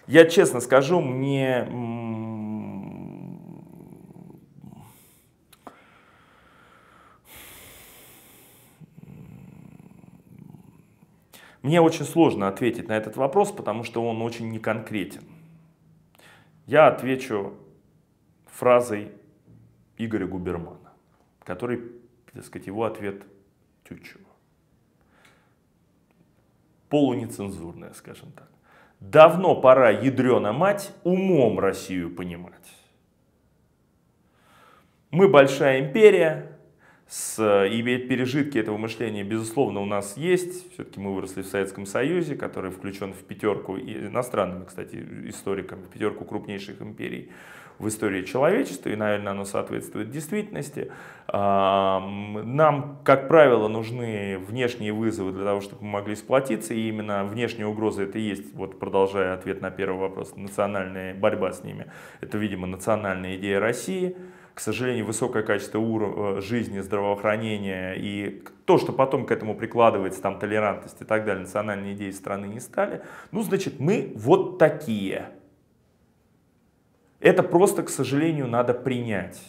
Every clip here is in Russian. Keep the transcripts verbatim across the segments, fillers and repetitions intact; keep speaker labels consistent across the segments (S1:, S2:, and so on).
S1: Я честно скажу, мне Мне очень сложно ответить на этот вопрос, потому что он очень неконкретен. Я отвечу фразой Игоря Губермана, который, так сказать, его ответ Тютчеву. Полунецензурная, скажем так. Давно пора, ядрена мать, умом Россию понимать. Мы большая империя, с, и пережитки этого мышления, безусловно, у нас есть. Все-таки мы выросли в Советском Союзе, который включен в пятерку, и иностранными, кстати, историками, в пятерку крупнейших империй в истории человечества, и, наверное, оно соответствует действительности. Нам, как правило, нужны внешние вызовы для того, чтобы мы могли сплотиться, и именно внешние угрозы это и есть, вот продолжая ответ на первый вопрос, национальная борьба с ними. Это, видимо, национальная идея России. К сожалению, высокое качество жизни, здравоохранения и то, что потом к этому прикладывается, там толерантность и так далее, национальные идеи страны не стали. Ну, значит, мы вот такие. Это просто, к сожалению, надо принять.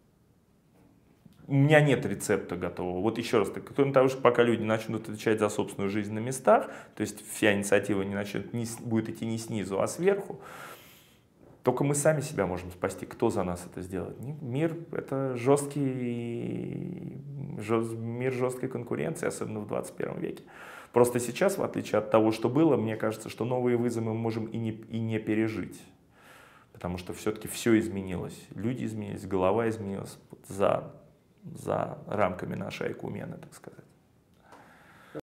S1: У меня нет рецепта готового. Вот еще раз, кроме того, что пока люди начнут отвечать за собственную жизнь на местах, то есть вся инициатива не начнет, не, будет идти не снизу, а сверху, только мы сами себя можем спасти. Кто за нас это сделает? Мир — это жесткий, жест, мир жесткой конкуренции, особенно в двадцать первом веке. Просто сейчас, в отличие от того, что было, мне кажется, что новые вызовы мы можем и не, и не пережить. Потому что все-таки все изменилось. Люди изменились, голова изменилась за, за рамками нашей айкумены, так сказать.